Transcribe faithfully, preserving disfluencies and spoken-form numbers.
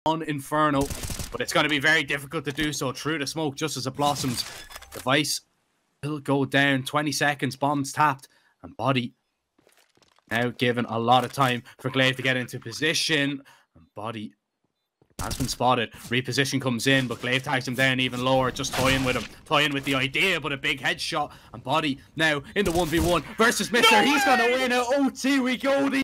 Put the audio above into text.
on Inferno, but it's going to be very difficult to do so through the smoke just as it blossoms. Device will go down. twenty seconds, bombs tapped, and Body now given a lot of time for Glaive to get into position. And Body has been spotted. Reposition comes in, but Glaive tags him down even lower, just toying with him, toying with the idea, but a big headshot. And Body now in the one v one versus Mister. No He's going to win it. O T we go.